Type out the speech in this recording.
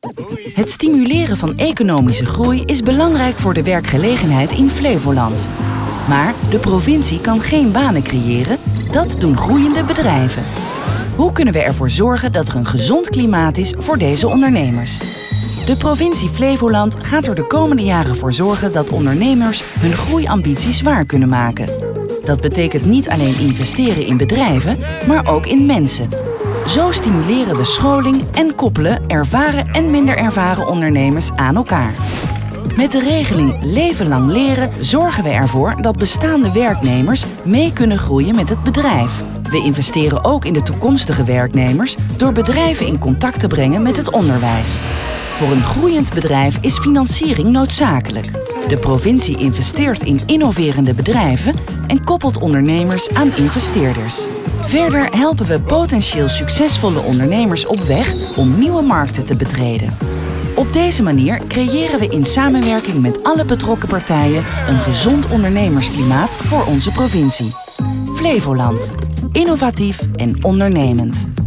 Het stimuleren van economische groei is belangrijk voor de werkgelegenheid in Flevoland. Maar de provincie kan geen banen creëren, dat doen groeiende bedrijven. Hoe kunnen we ervoor zorgen dat er een gezond klimaat is voor deze ondernemers? De provincie Flevoland gaat er de komende jaren voor zorgen dat ondernemers hun groeiambities waar kunnen maken. Dat betekent niet alleen investeren in bedrijven, maar ook in mensen. Zo stimuleren we scholing en koppelen ervaren en minder ervaren ondernemers aan elkaar. Met de regeling Leven Lang Leren zorgen we ervoor dat bestaande werknemers mee kunnen groeien met het bedrijf. We investeren ook in de toekomstige werknemers door bedrijven in contact te brengen met het onderwijs. Voor een groeiend bedrijf is financiering noodzakelijk. De provincie investeert in innoverende bedrijven en koppelt ondernemers aan investeerders. Verder helpen we potentieel succesvolle ondernemers op weg om nieuwe markten te betreden. Op deze manier creëren we in samenwerking met alle betrokken partijen een gezond ondernemersklimaat voor onze provincie. Flevoland. Innovatief en ondernemend.